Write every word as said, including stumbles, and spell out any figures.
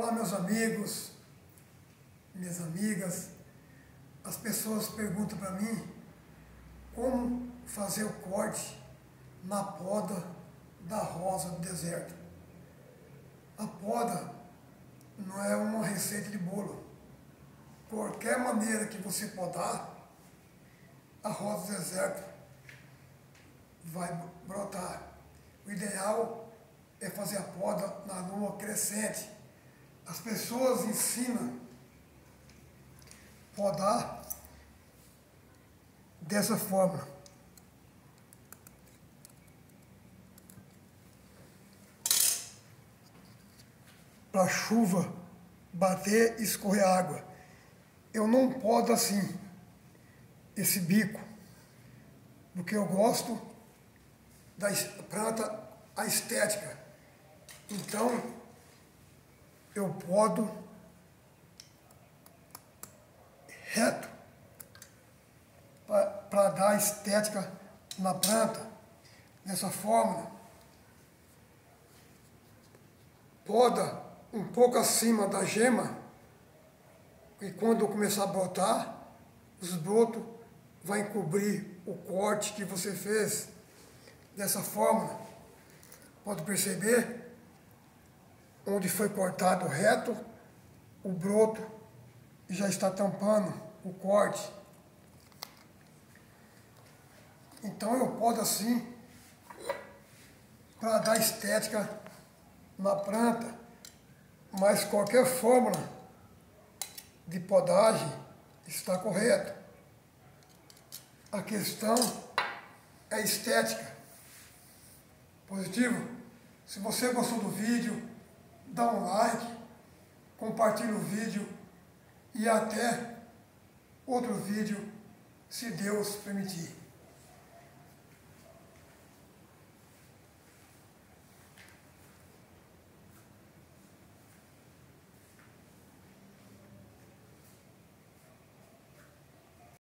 Olá, meus amigos, minhas amigas. As pessoas perguntam para mim como fazer o corte na poda da rosa do deserto. A poda não é uma receita de bolo. Qualquer maneira que você podar, a rosa do deserto vai brotar. O ideal é fazer a poda na lua crescente. As pessoas ensinam a podar dessa forma. Para a chuva bater e escorrer água. Eu não podo assim, esse bico, porque eu gosto da planta a estética. Então, eu podo reto para dar estética na planta. Dessa forma, poda um pouco acima da gema, e quando começar a brotar, os brotos vão encobrir o corte que você fez. Dessa forma, pode perceber, onde foi cortado reto, o broto já está tampando o corte. Então eu podo assim, para dar estética na planta, mas qualquer fórmula de podagem está correta. A questão é estética. Positivo? Se você gostou do vídeo, dá um like, compartilhe o vídeo e até outro vídeo, se Deus permitir.